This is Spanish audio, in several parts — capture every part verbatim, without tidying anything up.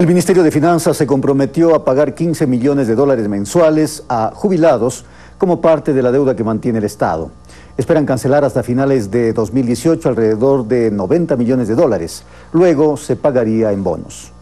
El Ministerio de Finanzas se comprometió a pagar quince millones de dólares mensuales a jubilados como parte de la deuda que mantiene el Estado. Esperan cancelar hasta finales de dos mil dieciocho alrededor de noventa millones de dólares. Luego se pagaría en bonos.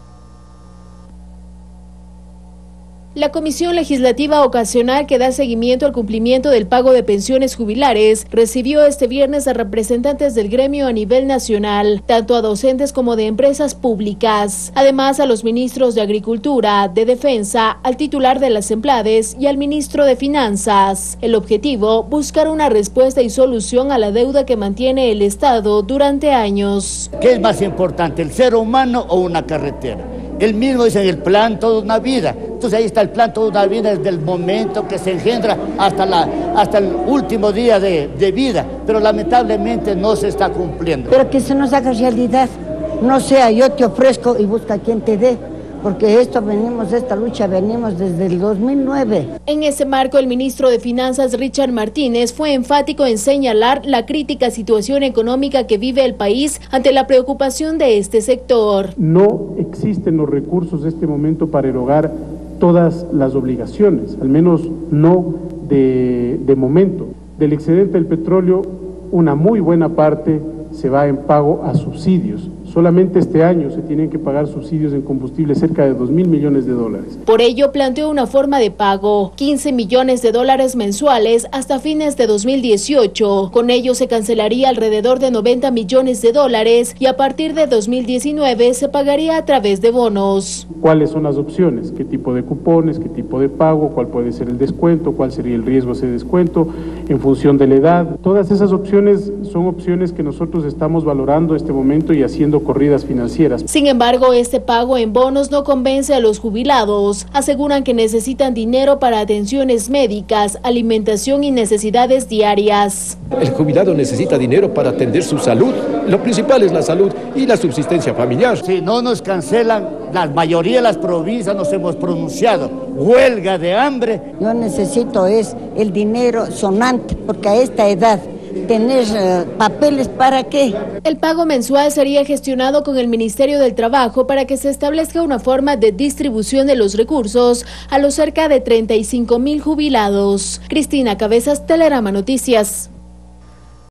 La Comisión Legislativa Ocasional que da seguimiento al cumplimiento del pago de pensiones jubilares recibió este viernes a representantes del gremio a nivel nacional, tanto a docentes como de empresas públicas, además a los ministros de Agricultura, de Defensa, al titular de las Emplades y al ministro de Finanzas. El objetivo, buscar una respuesta y solución a la deuda que mantiene el Estado durante años. ¿Qué es más importante, el ser humano o una carretera? El mismo dice el plan toda una vida. Entonces ahí está el plan toda una vida desde el momento que se engendra hasta, la, hasta el último día de, de vida. Pero lamentablemente no se está cumpliendo. Pero que se nos haga realidad. No sea yo te ofrezco y busca quien te dé. Porque esto venimos, esta lucha venimos desde el dos mil nueve. En ese marco, el ministro de Finanzas, Richard Martínez, fue enfático en señalar la crítica situación económica que vive el país ante la preocupación de este sector. No existen los recursos en este momento para erogar todas las obligaciones, al menos no de, de momento. Del excedente del petróleo, una muy buena parte se va en pago a subsidios. Solamente este año se tienen que pagar subsidios en combustible cerca de dos mil millones de dólares. Por ello planteó una forma de pago, quince millones de dólares mensuales hasta fines de dos mil dieciocho. Con ello se cancelaría alrededor de noventa millones de dólares y a partir de dos mil diecinueve se pagaría a través de bonos. ¿Cuáles son las opciones? ¿Qué tipo de cupones? ¿Qué tipo de pago? ¿Cuál puede ser el descuento? ¿Cuál sería el riesgo de ese descuento? En función de la edad. Todas esas opciones son opciones que nosotros estamos valorando en este momento y haciendo corridas financieras. Sin embargo, este pago en bonos no convence a los jubilados. Aseguran que necesitan dinero para atenciones médicas, alimentación y necesidades diarias. El jubilado necesita dinero para atender su salud. Lo principal es la salud y la subsistencia familiar. Si no nos cancelan, la mayoría de las provincias nos hemos pronunciado. Huelga de hambre. Yo necesito es el dinero sonante, porque a esta edad tener uh, papeles ¿para qué? El pago mensual sería gestionado con el Ministerio del Trabajo para que se establezca una forma de distribución de los recursos a los cerca de treinta y cinco mil jubilados. Cristina Cabezas, Telerama Noticias.